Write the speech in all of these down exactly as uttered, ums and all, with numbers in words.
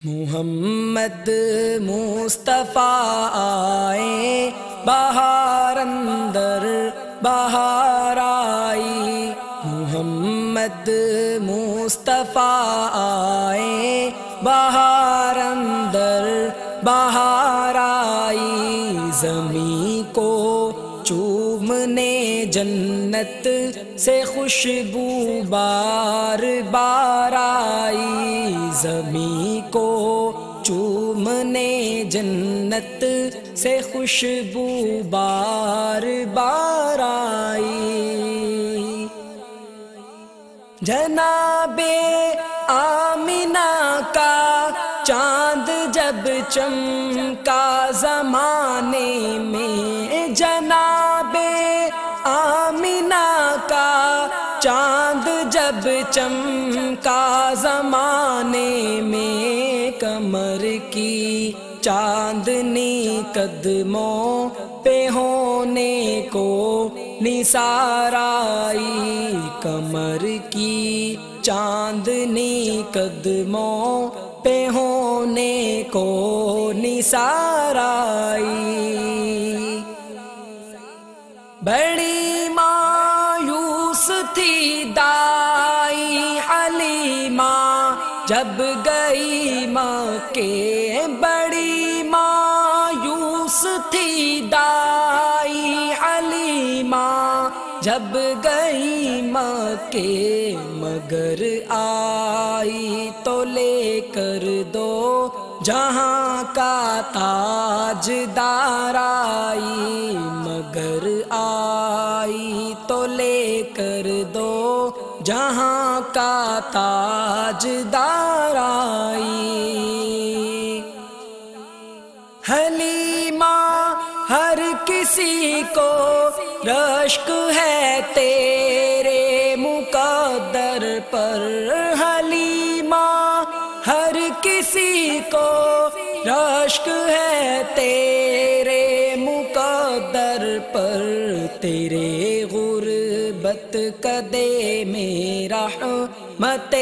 محمد مصطفیٰ آئے بہار اندر بہار آئی، محمد مصطفیٰ آئے بہار اندر بہار آئی، زمین کو چومنے جنت سے خوشبو بار بار آئی، زمین کو چومنے جنت سے خوشبو بار بار آئی، جناب آمینہ کا چاند جب چمکا زمانے میں، جناب آمینہ کا چاند جب چمکا زمانے میں، کمر کی چاندنی قدموں پہ ہونے کو نثار آئی، کمر کی چاندنی قدموں پہ ہونے کو نثار آئی، بڑی مایوس تھی دائی حلیمہ جب گئی مکے، بڑی مایوس تھی دائی حلیمہ جب گئی مکے، مگر آئی تو لے کر دو جہاں کا تاج دار آئی، مگر آئی تو لے کر دو جہاں کا تاج دار آئی، حلیمہ ہر کسی کو رشک ہے تیرے مقدر پر، حلیمہ ہر کسی کو رشک ہے تیرے مقدر پر، تیرے غربت قدے میں رحمت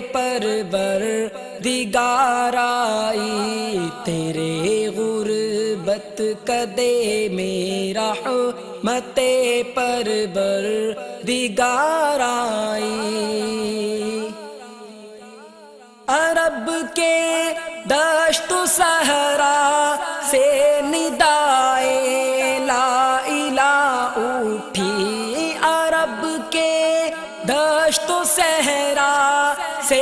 پروردگار آئی، تیرے غربت قدے میں رحمت پروردگار آئی، عرب کے دشت و صحرا سے ندائے لا الہ اٹھی، عرب کے دشت و صحرا سے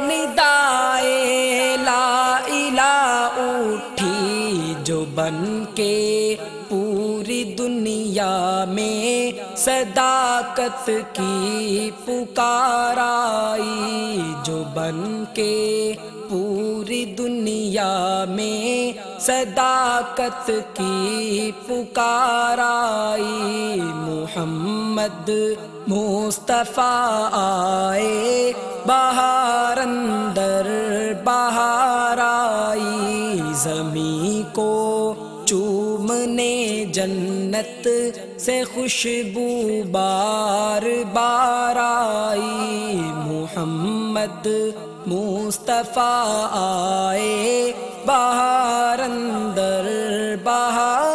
ندائے لا الہ اٹھی، جو بن کے پوری دنیا میں صداقت کی پکار آئی، جو بن کے پوری دنیا میں صداقت کی پکار آئی، محمد مصطفیٰ آئے بہار اندر بہار آئی، زمین کو چومنے جنت سے خوشبو بار بار آئی، محمد مصطفیٰ آئے بہار اندر بہار